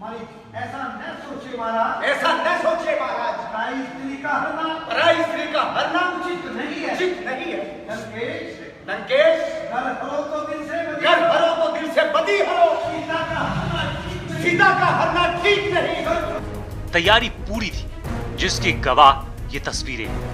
ऐसा न सोचे महाराज, ऐसा न सोचे महाराज। पराई स्त्री का हरना, पराई स्त्री का हरना उचित नहीं है, उचित नहीं है। लंकेश, लंकेश, घर भरो तो दिल से बदी, घर भरो तो दिल से बदी हरो। सीता का हरना ठीक नहीं, सीता का हरना ठीक नहीं। तैयारी पूरी थी, जिसकी गवाह ये तस्वीरें हैं।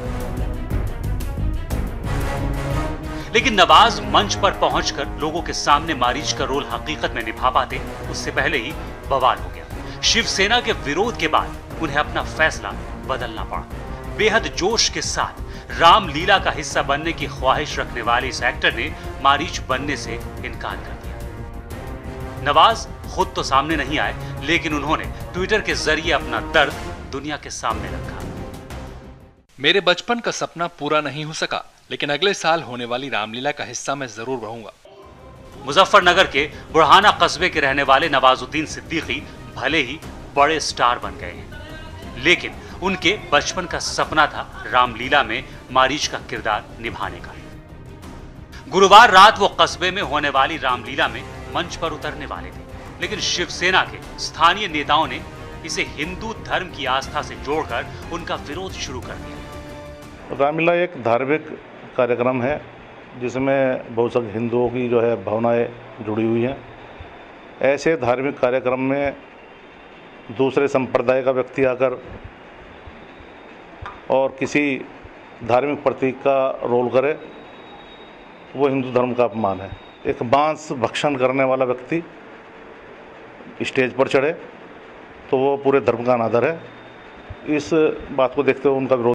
लेकिन नवाज मंच पर पहुंचकर लोगों के सामने मारीच का रोल हकीकत में निभा पाते, उससे पहले ही बवाल हो गया। शिवसेना के विरोध के बाद उन्हें अपना फैसला बदलना पड़ा। बेहद जोश के साथ रामलीला का हिस्सा बनने की ख्वाहिश रखने वाले इस एक्टर ने मारीच बनने से इनकार कर दिया। नवाज खुद तो सामने नहीं आए, लेकिन उन्होंने ट्विटर के जरिए अपना दर्द दुनिया के सामने रखा। मेरे बचपन का सपना पूरा नहीं हो सका, लेकिन अगले साल होने वाली रामलीला का हिस्सा मैं जरूर रहूंगा। मुजफ्फरनगर के बुरहाना कस्बे के रहने वाले नवाजुद्दीन सिद्दीकी भले ही बड़े स्टार बन गए हैं, लेकिन उनके बचपन का सपना था रामलीला में मारीच का किरदार निभाने का। गुरुवार रात वो कस्बे में होने वाली रामलीला में मंच पर उतरने वाले थे, लेकिन शिवसेना के स्थानीय नेताओं ने इसे हिंदू धर्म की आस्था से जोड़कर उनका विरोध शुरू कर दिया। रामलीला एक धार्मिक कार्यक्रम है जिसमें बहुत सारे हिंदुओं की जो है भावनाएं जुड़ी हुई हैं। ऐसे धार्मिक कार्यक्रम में दूसरे संप्रदाय का व्यक्ति आकर और किसी धार्मिक प्रतीक का रोल करे, वो हिंदू धर्म का अपमान है। एक मांस भक्षण करने वाला व्यक्ति स्टेज पर चढ़े तो वो पूरे धर्म का अनादर है। इस बात को देखते हुए उनका विरोध